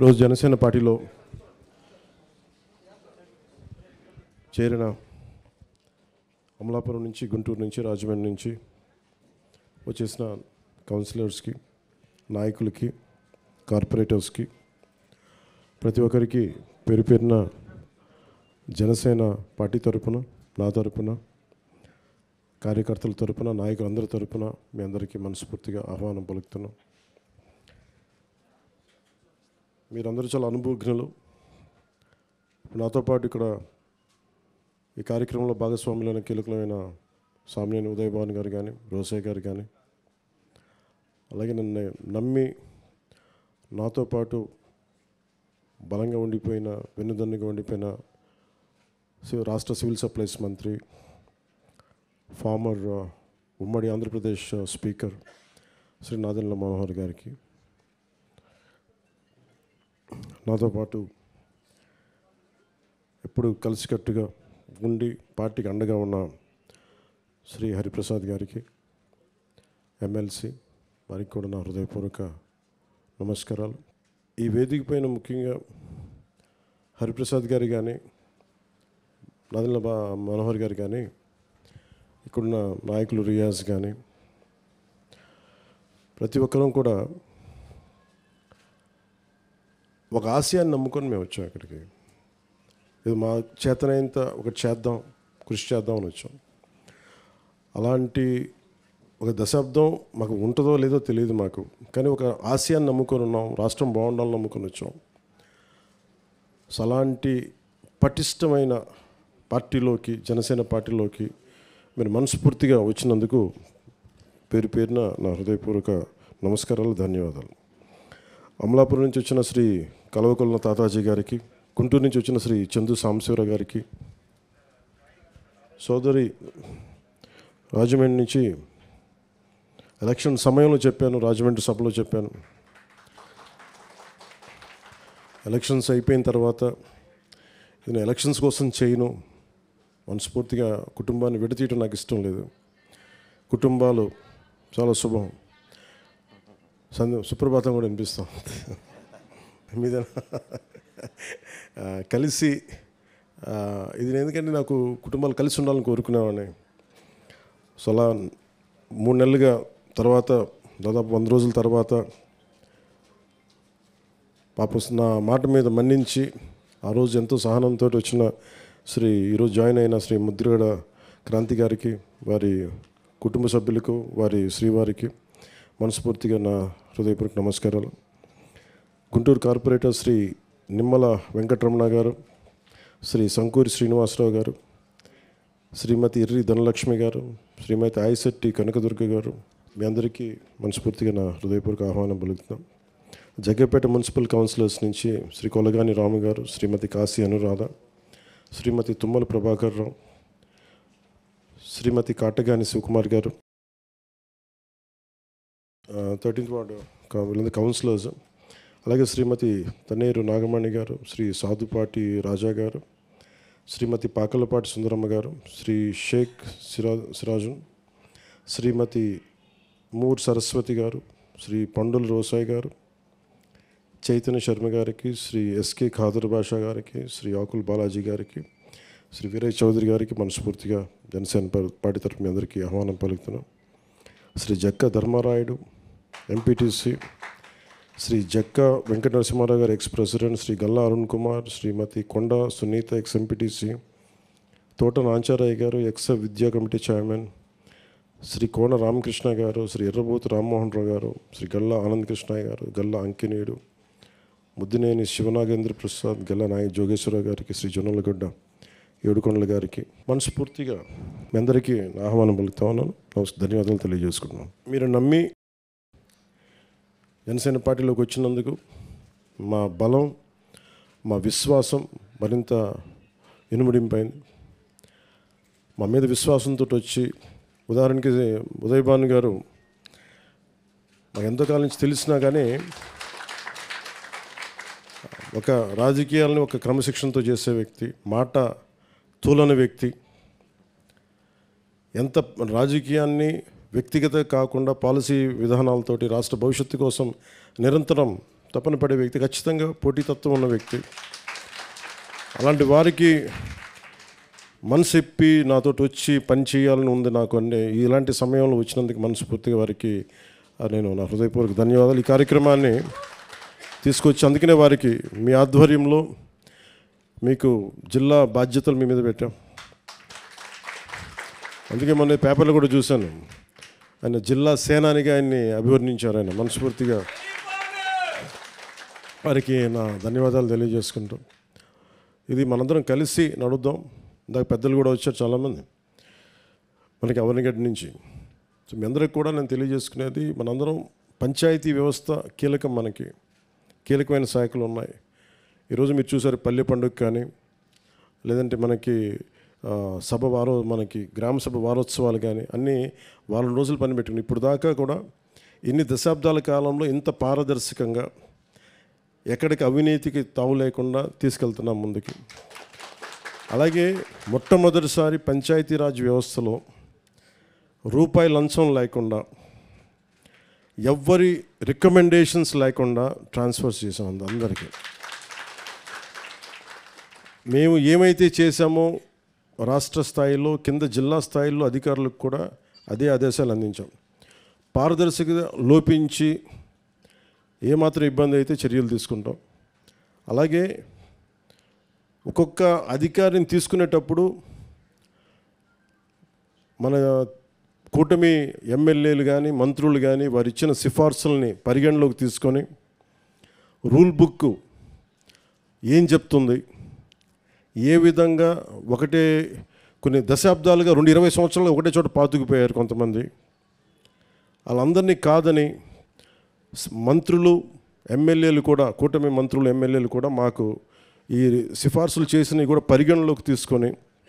ఈరోజు జనసేన పార్టీలో చేరిన అమలాపురం నుంచి, గుంటూరు నుంచి, రాజమండ్రి నుంచి వచ్చేసిన కౌన్సిలర్స్కి, నాయకులకి, కార్పొరేటర్స్కి, ప్రతి ఒక్కరికి పేరు పేరున జనసేన పార్టీ తరపున, నా తరపున, కార్యకర్తల తరపున, నాయకులందరి తరపున మీ అందరికీ మనస్ఫూర్తిగా ఆహ్వానం పలుకుతున్నాం. మీరందరూ చాలా అనుభవజ్ఞులు. నాతో పాటు ఇక్కడ ఈ కార్యక్రమంలో భాగస్వాములైన కీలకమైన సామినేని ఉదయభాన్ గారు కానీ, రోసయ్య గారు కానీ, అలాగే నన్ను నమ్మి నాతో పాటు బలంగా ఉండిపోయిన, వెన్నుదన్నుగా ఉండిపోయిన రాష్ట్ర సివిల్ సప్లైస్ మంత్రి, ఫార్మర్ ఉమ్మడి ఆంధ్రప్రదేశ్ స్పీకర్ శ్రీ నాదెండ్ల మనోహర్ గారికి, నాతో పాటు ఎప్పుడు కలిసికట్టుగా ఉండి పార్టీకి అండగా ఉన్న శ్రీ హరిప్రసాద్ గారికి, ఎమ్మెల్సీ వారికి కూడా నా హృదయపూర్వక నమస్కారాలు. ఈ వేదిక పైన ముఖ్యంగా హరిప్రసాద్ గారు కానీ, నాదెండ్ల మనోహర్ గారు కానీ, ఇక్కడున్న నాయకులు రియాజ్ కానీ, ప్రతి ఒక్కరూ కూడా ఒక ఆశయాన్ని నమ్ముకొని మేము వచ్చాం. ఇక్కడికి ఇది మా చేతనైనంత ఒకటి చేద్దాం, కృషి చేద్దాం అని వచ్చాం. అలాంటి ఒక దశాబ్దం మాకు ఉంటుందో లేదో తెలియదు మాకు, కానీ ఒక ఆశయాన్ని నమ్ముకొని ఉన్నాం, రాష్ట్రం బాగుండాలని నమ్ముకొని వచ్చాం. సో అలాంటి పటిష్టమైన పార్టీలోకి, జనసేన పార్టీలోకి మీరు మనస్ఫూర్తిగా వచ్చినందుకు పేరు పేరున నా హృదయపూర్వక నమస్కారాలు, ధన్యవాదాలు. అమలాపురం నుంచి వచ్చిన శ్రీ కలవకొల్ల తాతాజీ గారికి, గుంటూరు నుంచి వచ్చిన శ్రీ చందు సాంబశివరావు గారికి, సోదరి రాజమండ్రి నుంచి ఎలక్షన్ సమయంలో చెప్పాను, రాజమండ్రి సభలో చెప్పాను, ఎలక్షన్స్ అయిపోయిన తర్వాత నేను ఎలక్షన్స్ కోసం చేయను, మనస్ఫూర్తిగా కుటుంబాన్ని విడతీయటం నాకు ఇష్టం లేదు, కుటుంబాలు చాలా శుభం, సుప్రభాతం కూడా వినిపిస్తాం మీద కలిసి ఇది, ఎందుకంటే నాకు కుటుంబాలు కలిసి ఉండాలని కోరుకునేవాడిని. సో అలా 3 నెలలుగా తర్వాత, దాదాపు 100 రోజుల తర్వాత పాపం నా మాట మీద మన్నించి ఆ రోజు ఎంతో సహనంతో వచ్చిన ఈరోజు జాయిన్ అయిన శ్రీ ముద్రగడ క్రాంతి గారికి, వారి కుటుంబ సభ్యులకు, వారి శ్రీవారికి మనస్ఫూర్తిగా నా హృదయపూర్వక నమస్కారాలు. గుంటూరు కార్పొరేటర్ శ్రీ నిమ్మల వెంకటరమణ గారు, శ్రీ సంకూరి శ్రీనివాసరావు గారు, శ్రీమతి ఎర్రి ధనలక్ష్మి గారు, శ్రీమతి ఆయిశెట్టి కనకదుర్గ గారు, మీ అందరికీ మనస్ఫూర్తిగా నా హృదయపూర్వక ఆహ్వానం పలుకుతున్నాం. జగ్గపేట మున్సిపల్ కౌన్సిలర్స్ నుంచి శ్రీ కొలగాని రాము గారు, శ్రీమతి కాశీ అనురాధ, శ్రీమతి తుమ్మల ప్రభాకర్ రావు, శ్రీమతి కాటగాని శివకుమార్ గారు, 13th వార్డు వీళ్ళందరూ కౌన్సిలర్స్, అలాగే శ్రీమతి తన్నేరు నాగమణి గారు, శ్రీ సాధుపాటి రాజా గారు, శ్రీమతి పాకలపాటి సుందరమ్మ గారు, శ్రీ షేక్ సిరాజున్, శ్రీమతి మూర్ సరస్వతి గారు, శ్రీ పండుల రోసాయి గారు, చైతన్య శర్మ గారికి, శ్రీ ఎస్కే ఖాదర్ బాషా గారికి, శ్రీ ఆకుల్ బాలాజీ గారికి, శ్రీ వీరయ్య చౌదరి గారికి మనస్ఫూర్తిగా జనసేన పార్టీ తరఫు మీ అందరికీ ఆహ్వానం పలుకుతున్నాం. Shri Jakka Dharmarayudu MPTC, Shri Jakka Venkata Narasimharao garu ex president, Shri Galla Arun Kumar, Shrimati Konda Sunitha ex MPTC, Thota Nancharaiah garu ex విద్యా కమిటీ చైర్మన్, శ్రీ కోన రామకృష్ణ గారు, శ్రీ ఎర్రబోతు రామ్మోహన్ రావు గారు, శ్రీ గల్లా ఆనంద్ కృష్ణయ్య గారు, గల్లా అంకినీయుడు, ముద్దినేని శివనాగేంద్ర ప్రసాద్, గల్లా నాయక్ జోగేశ్వరరావు గారికి, శ్రీ జొన్నలగడ్డ ఏడుకొండల గారికి మనస్ఫూర్తిగా మీ అందరికీ ఆహ్వానం పలుకుతా ఉన్నాను. ధన్యవాదాలు తెలియజేసుకుంటున్నాను. మీరు నమ్మి జనసేన పార్టీలోకి వచ్చినందుకు మా బలం, మా విశ్వాసం మరింత ఇనుముడింపైంది. మా మీద విశ్వాసంతో వచ్చి, ఉదాహరణకి ఉదయభాను గారు మాకు ఎంతో కాలం నుంచి తెలిసినా కానీ ఒక రాజకీయాలని ఒక క్రమశిక్షణతో చేసే వ్యక్తి, మాట తూలని వ్యక్తి, ఎంత రాజకీయాన్ని వ్యక్తిగత కాకుండా పాలసీ విధానాలతోటి రాష్ట్ర భవిష్యత్తు కోసం నిరంతరం తపన పడే వ్యక్తి, ఖచ్చితంగా పోటీతత్వం ఉన్న వ్యక్తి. అలాంటి వారికి మనసిప్పి నాతోటి వచ్చి పని చేయాలని ఉంది నాకు అన్నీ ఇలాంటి సమయంలో వచ్చినందుకు మనస్ఫూర్తిగా వారికి నేను నా హృదయపూర్వక ధన్యవాదాలు. ఈ కార్యక్రమాన్ని తీసుకొచ్చి అందుకనే వారికి మీ ఆధ్వర్యంలో మీకు జిల్లా బాధ్యతలు మీ మీద పెట్టాం. అందుకే మొన్న పేపర్లో కూడా చూశాను, ఆయన జిల్లా సేనానిగా ఆయన్ని అభివర్ణించారు. ఆయన మనస్ఫూర్తిగా వారికి నా ధన్యవాదాలు తెలియజేసుకుంటాం. ఇది మనందరం కలిసి నడుద్దాం. ఇందాక పెద్దలు కూడా వచ్చారు చాలామంది మనకి అవనిగడ్డ నుంచి. సో మీ అందరికి కూడా నేను తెలియజేసుకునేది, మనందరం పంచాయతీ వ్యవస్థ కీలకం, మనకి కీలకమైన శాఖలు ఉన్నాయి. ఈరోజు మీరు చూసారు పల్లె పండుగ కానీ, లేదంటే మనకి మనకి గ్రామ సభ వారోత్సవాలు కానీ అన్నీ వారం రోజులు పని పెట్టుకుని ఇప్పుడు దాకా కూడా ఇన్ని దశాబ్దాల కాలంలో ఇంత పారదర్శకంగా ఎక్కడికి అవినీతికి తావు లేకుండా తీసుకెళ్తున్నాం ముందుకి. అలాగే మొట్టమొదటిసారి పంచాయతీరాజ్ వ్యవస్థలో రూపాయి లంచం లేకుండా, ఎవ్వరి రికమెండేషన్స్ లేకుండా ట్రాన్స్ఫర్స్ చేసాం అందరికీ. మేము ఏమైతే చేశామో రాష్ట్ర స్థాయిలో, కింద జిల్లా స్థాయిలో అధికారులకు కూడా అదే ఆదేశాలు అందించాం. పారదర్శకత లోపించి ఏమాత్రం ఇబ్బంది అయితే చర్యలు తీసుకుంటాం. అలాగే ఒక్కొక్క అధికారిని తీసుకునేటప్పుడు మన కూటమి ఎమ్మెల్యేలు కానీ మంత్రులు కానీ వారు ఇచ్చిన సిఫార్సుల్ని పరిగణలోకి తీసుకొని రూల్ బుక్ ఏం చెప్తుంది, ఏ విధంగా కొన్ని దశాబ్దాలుగా 20 సంవత్సరాలు ఒకటే చోట పాతుకుపోయారు కొంతమంది, వాళ్ళందరినీ కాదని మంత్రులు ఎమ్మెల్యేలు కూడా, కూటమి మంత్రులు ఎమ్మెల్యేలు కూడా మాకు ఈ సిఫార్సులు చేసినవి కూడా పరిగణలోకి తీసుకొని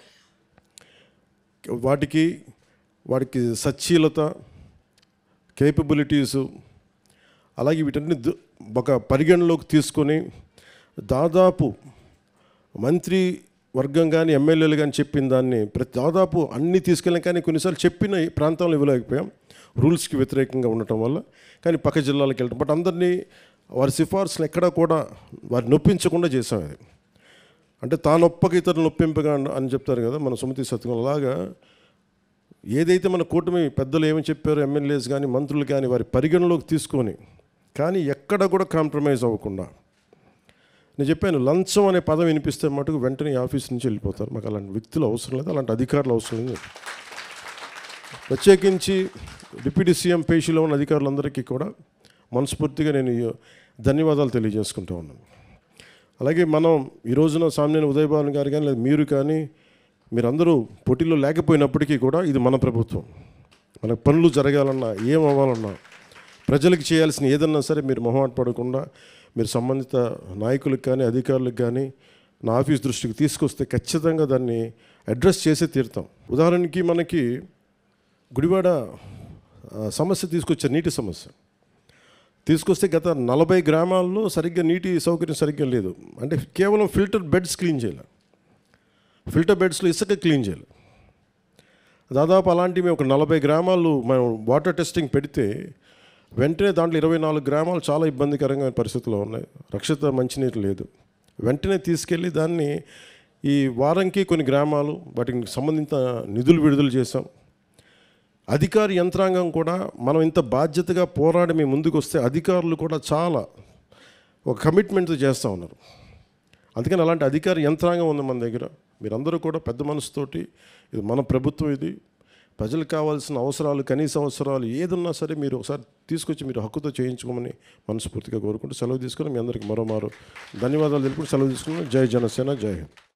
వాటికి సచ్చీలత, కేపబిలిటీసు, అలాగే వీటన్ని ఒక పరిగణలోకి తీసుకొని దాదాపు మంత్రి వర్గం కానీ ఎమ్మెల్యేలు కానీ చెప్పిన దాన్ని దాదాపు అన్నీ తీసుకెళ్ళాం. కానీ కొన్నిసార్లు చెప్పిన ప్రాంతాలను ఇవ్వలేకపోయాం రూల్స్కి వ్యతిరేకంగా ఉండటం వల్ల. కానీ పక్క జిల్లాలకు వెళ్ళటం, బట్ అందరినీ వారి సిఫార్సులు ఎక్కడా కూడా వారి నొప్పించకుండా చేసాం. అది అంటే తానొప్పక ఇతరులు నొప్పింపగా అని చెప్తారు కదా మన సుమతి సత్యం. అలాగా ఏదైతే మన కూటమి పెద్దలు ఏమని చెప్పారో ఎమ్మెల్యేస్ కానీ మంత్రులు కానీ వారి పరిగణలోకి తీసుకొని, కానీ ఎక్కడ కూడా కాంప్రమైజ్ అవ్వకుండా. నేను చెప్పాను, లంచం అనే పదం వినిపిస్తే మటుకు వెంటనే ఆఫీస్ నుంచి వెళ్ళిపోతారు. మాకు అలాంటి వ్యక్తులు అవసరం లేదు, అలాంటి అధికారులు అవసరం లేదు. ప్రత్యేకించి డిప్యూటీ సీఎం పేషీలో ఉన్న అధికారులందరికీ కూడా మనస్ఫూర్తిగా నేను ధన్యవాదాలు తెలియజేసుకుంటూ ఉన్నాను. అలాగే మనం ఈ రోజున సామ్నేని ఉదయభాను గారు కానీ లేదా మీరు కానీ మీరందరూ పోటీలో లేకపోయినప్పటికీ కూడా ఇది మన ప్రభుత్వం. మన పనులు జరగాలన్నా, ఏం అవ్వాలన్నా, ప్రజలకు చేయాల్సిన ఏదన్నా సరే మీరు మొహమాట పడకుండా మీరు సంబంధిత నాయకులకు కానీ అధికారులకు కానీ నా ఆఫీస్ దృష్టికి తీసుకొస్తే ఖచ్చితంగా దాన్ని అడ్రస్ చేసే తీరుతాం. ఉదాహరణకి మనకి గుడివాడ సమస్య తీసుకొచ్చారు, నీటి సమస్య తీసుకొస్తే గత 40 గ్రామాల్లో సరిగ్గా నీటి సౌకర్యం సరిగ్గా లేదు. అంటే కేవలం ఫిల్టర్ బెడ్స్ క్లీన్ చేయాలి, ఫిల్టర్ బెడ్స్లో ఇసుక క్లీన్ చేయాలి. దాదాపు అలాంటివి ఒక 40 గ్రామాలు మనం వాటర్ టెస్టింగ్ పెడితే వెంటనే దాంట్లో 24 గ్రామాలు చాలా ఇబ్బందికరంగా పరిస్థితుల్లో ఉన్నాయి, రక్షిత మంచినీరు లేదు. వెంటనే తీసుకెళ్ళి దాన్ని ఈ వారంకి కొన్ని గ్రామాలు వాటికి సంబంధించిన నిధులు విడుదల చేశాం. అధికార యంత్రాంగం కూడా మనం ఇంత బాధ్యతగా పోరాడి మేము ముందుకు వస్తే అధికారులు కూడా చాలా ఒక కమిట్మెంట్తో చేస్తూ ఉన్నారు. అందుకని అలాంటి అధికార యంత్రాంగం ఉంది మన దగ్గర. మీరందరూ కూడా పెద్ద మనసుతోటి, ఇది మన ప్రభుత్వం, ఇది ప్రజలకు కావాల్సిన అవసరాలు, కనీస అవసరాలు ఏదున్నా సరే మీరు ఒకసారి తీసుకొచ్చి మీరు హక్కుతో చేయించుకోమని మనస్ఫూర్తిగా కోరుకుంటూ సెలవు తీసుకుని మీ అందరికీ మరోమారు ధన్యవాదాలు తెలుపుకుంటూ సెలవు తీసుకున్నాను. జై జనసేన, జై హింద్.